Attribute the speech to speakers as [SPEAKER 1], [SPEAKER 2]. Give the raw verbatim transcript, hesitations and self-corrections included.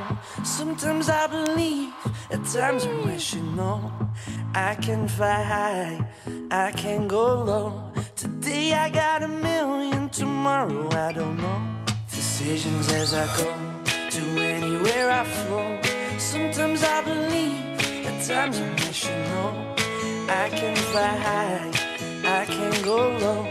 [SPEAKER 1] Sometimes I believe, at times I wish you know. I can fly high, I can go low. Today I got a million, tomorrow I don't know. Decisions as I go, to anywhere I flow. Sometimes I believe, at times I wish you know. I can fly high, I can go low.